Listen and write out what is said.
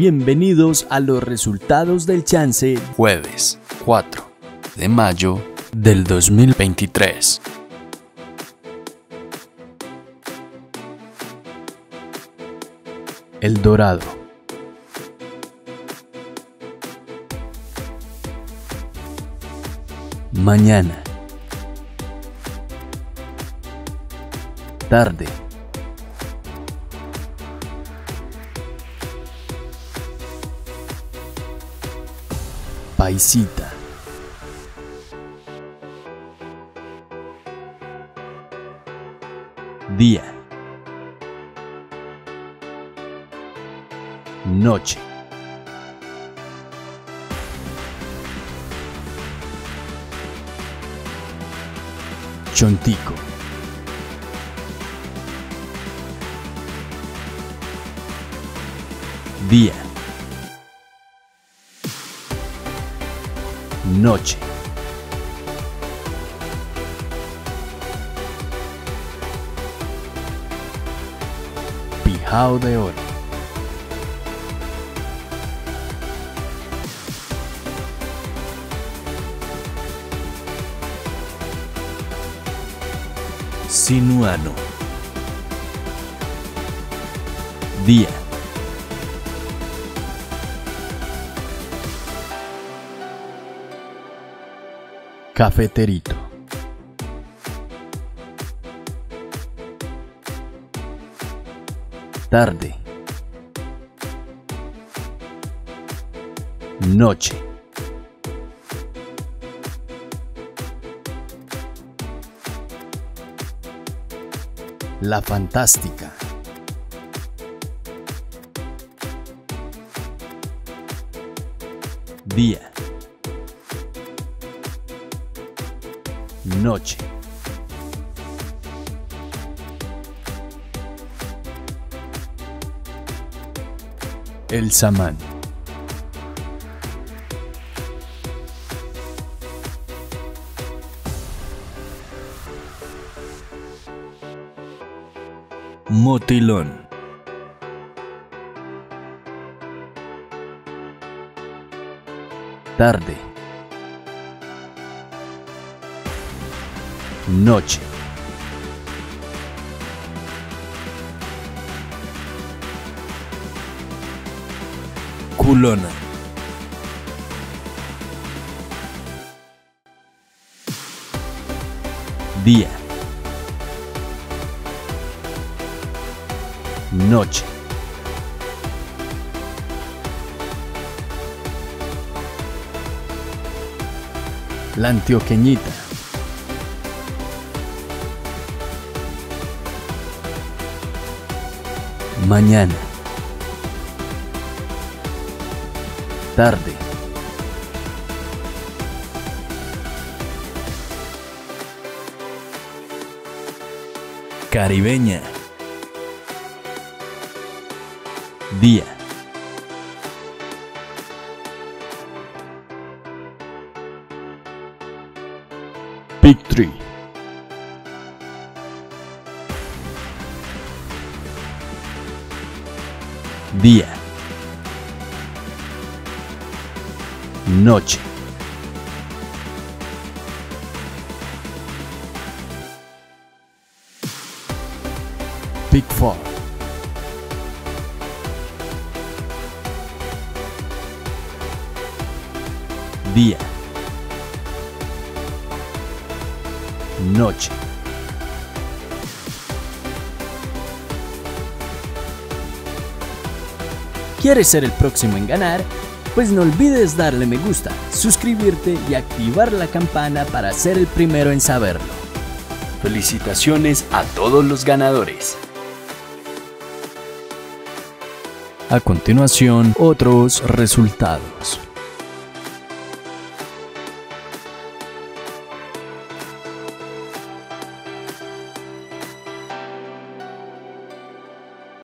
Bienvenidos a los resultados del chance jueves 4 de mayo del 2023. El Dorado. Mañana. Tarde. Paisita. Día. Noche. Chontico. Día. Noche. Pijao de oro. Sinuano. Día. Cafeterito. Tarde. Noche. La Fantástica. Día. Noche. El Samán. Motilón. Tarde. Noche. Culona. Día. Noche. La Antioqueñita. Mañana. Tarde. Caribeña. Día. Big Tree. Día. Noche. Big Four. Día. Noche. ¿Quieres ser el próximo en ganar? Pues no olvides darle me gusta, suscribirte y activar la campana para ser el primero en saberlo. Felicitaciones a todos los ganadores. A continuación, otros resultados.